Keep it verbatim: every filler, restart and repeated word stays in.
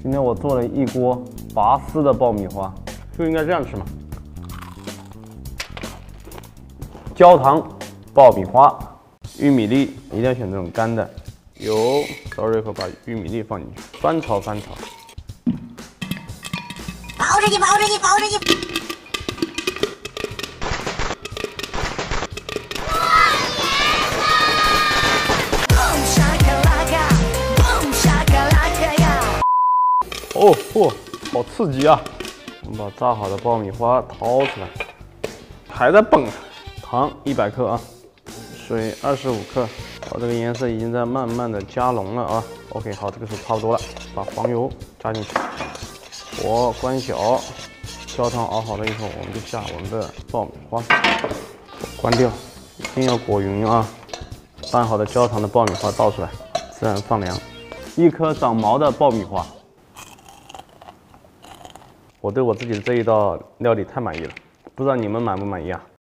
今天我做了一锅拔丝的爆米花，就应该这样吃嘛。焦糖爆米花，玉米粒一定要选这种干的。油烧热后把玉米粒放进去，翻炒翻炒。 包着你，包着你，包着你。 哦嚯，好刺激啊！我们把炸好的爆米花掏出来，还在蹦。糖一百克啊，水二十五克。好，这个颜色已经在慢慢的加浓了啊。OK， 好，这个时候差不多了，把黄油加进去，火关小。焦糖熬好了以后，我们就下我们的爆米花，关掉，一定要裹匀啊。拌好的焦糖的爆米花倒出来，自然放凉。一颗长毛的爆米花。 我对我自己的这一道料理太满意了，不知道你们满不满意啊？